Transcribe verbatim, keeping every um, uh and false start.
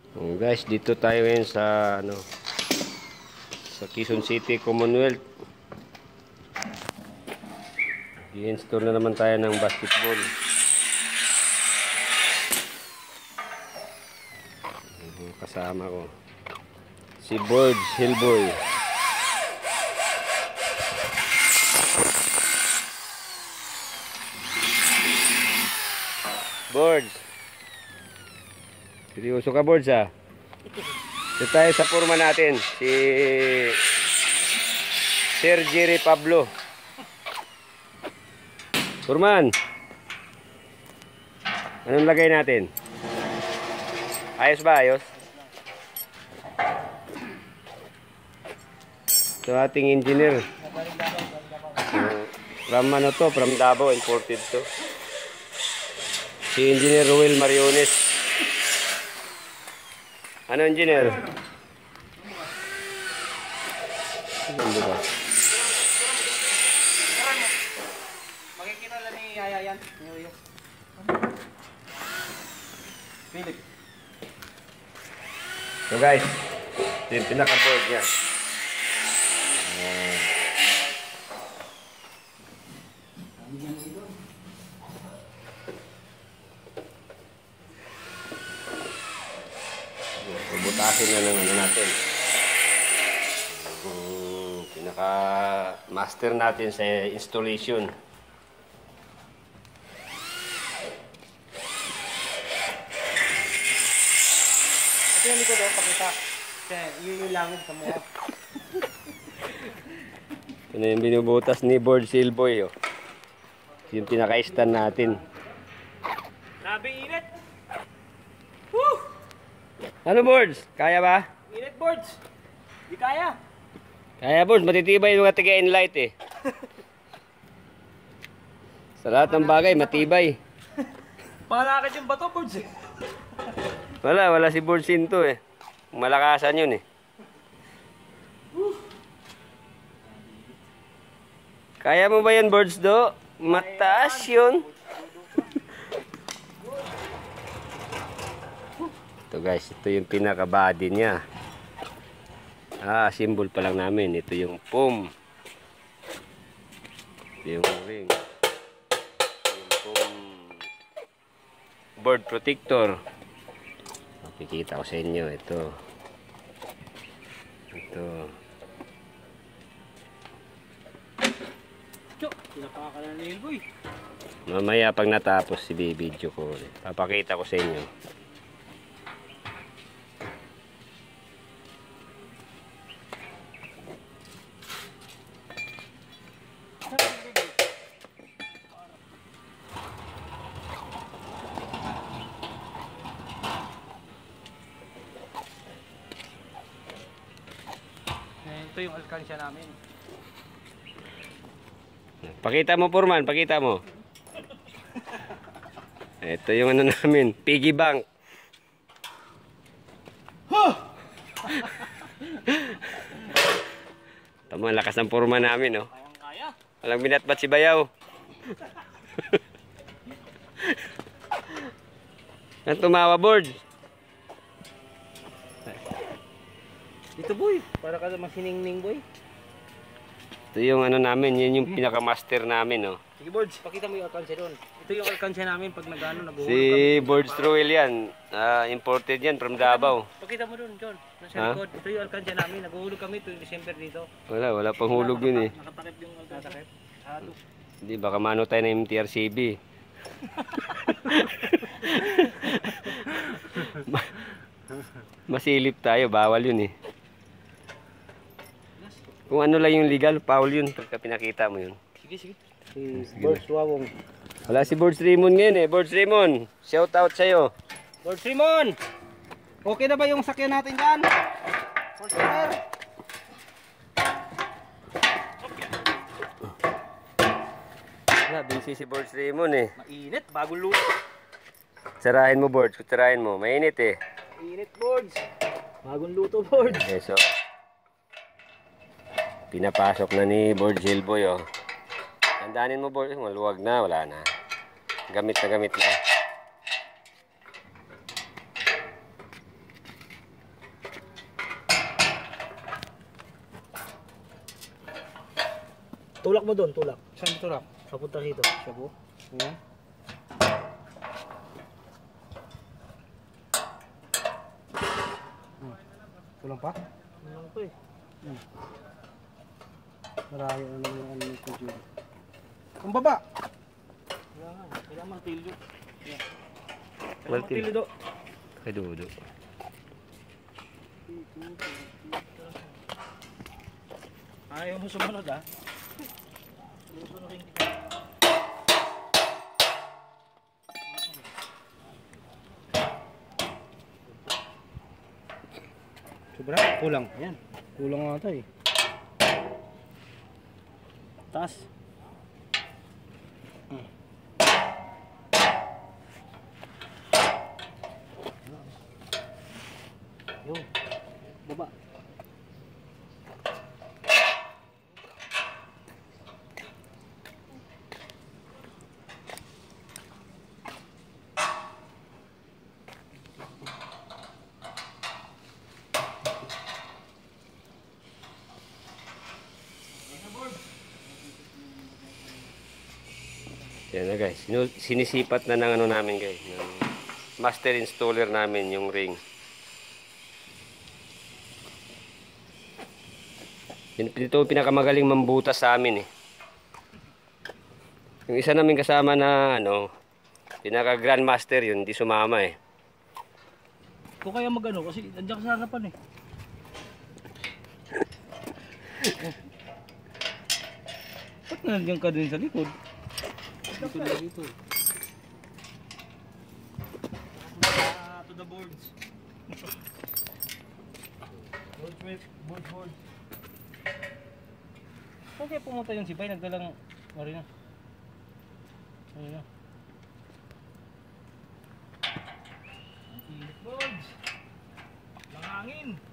Oh, guys, dito tayo ngayon sa ano sa Quezon City Commonwealth. I-install na naman tayo ng basketball. Kasama ko si Borge Hillboy. Borge, seryoso ka Borge ha? Ito tayo sa forma natin, si Sir Jerry Pablo. Furman, anong lagay natin? Ayos ba? Ayos? Ito ating engineer. From ano to? From Davao, imported to. Si Engineer Ruel Mariones. Ano engineer? Ano ba? Makikita lang ni Yaya yan. Philip. So guys, ito yung pinaka-board niya. Uh, butasin na lang ano natin. Um, pinaka-master natin sa installation. Ito yung likod o, pakita. Kasi yun yung langit sa mukha. Ito na yung binubutas ni Borge Hillboy. Oh. Yung pinaka-stand natin. Grabe init! Woo! Ano Borge? Kaya ba? Init boards! Di kaya! Kaya Borge, matitibay yung mga taga-enlight eh. Sa lahat ng bagay, matibay. Pangalakad yung bato boards eh. Wala, wala si Borge Sinto eh. Malakasan yun eh. Kaya mo ba yan Borge do? Mataas yun. Ito guys, ito yung pinaka-body niya. Ah, symbol pa lang namin. Ito yung foam. Ito yung ring. Ito yung foam board protector. Makikita ko sa inyo. Ito. Ito. Chok! Pinapaka na ni Hillboy. Mamaya pag natapos si video ko, papakita ko sa inyo. Ito yung alkansya namin. Pakita mo Purman, pakita mo. Ito yung ano namin, piggy bank. Tama, lakas ng Purman namin, oh. Kayang kaya. Walang binatbat si Bayaw. Ang tumawa Borge. Dito boy, para ka naman siningning boy. Ito yung ano namin, yun yung pinaka-master namin, oh. Sige boards, pakita mo yung alkansya doon. Ito yung alkansya namin pag nag-ano, nag-uhulog Si kami. Borge Ruel yan. Ah, imported yan from Davao. Pakita mo doon, John. Nasa Ha? likod. Ito yung alkansya namin. Nag-uhulog kami tuwing December dito. Wala, wala pang hulog yun eh. Nakatakip yung alkansya. Halo. Hindi, baka mano tayo ng M T R C B. Ma- Masilip tayo, bawal yun eh. Kung ano lang yung legal, foul yun pagka pinakita mo yun. Sige, sige. Si Borge Wawong. Wala si Borge Raymond ngayon eh. Borge Raymond, shout out sa'yo. Borge Raymond! Okay na ba yung sakyan natin dyan? Borge Raymond! Wala, busy si Borge Raymond eh. Mainit, bagong luto. Sarahin mo Borge, kutsarahin mo. Mainit eh. Mainit, Borge. Bagong luto, Borge. Okay, so pinapasok na ni Borge Hillboy oh. Tandaanin mo Borge, maluwag na, wala na. Gamit na gamit na. tulak mo doon, tulak. Saan ito rak? Papunta rito. Shabu. Ayan. Hmm. Kulang pa? Ano to eh? Hmm. Marami na naman ano nito dyan. Ang baba! Kailangan, kailangan martilyo. Martilyo. Martilyo do. Kay Dudo. Ayaw mo sumunod ah. Susunod kita. Sobra? Kulang. Ayan. Kulang nga ito eh. Taas. Hmm. Yun. Baba. Yan na guys. Sinu- Sinisipat na ng ano namin guys. Ng master installer namin yung ring. Yun- Ito ang pinakamagaling mambutas sa amin eh. Yung isa namin kasama na ano, pinaka grandmaster yun, di sumama eh. Kung kaya magano kasi nandiyan ka sa harapan eh. Ba't nandiyan ka din sa likod? Dito na dito. Ah, to the boards. Board whip, board board. Saan kaya pumunta yung sibay? Nagdalang marina. Marina. Init boards. Langangin.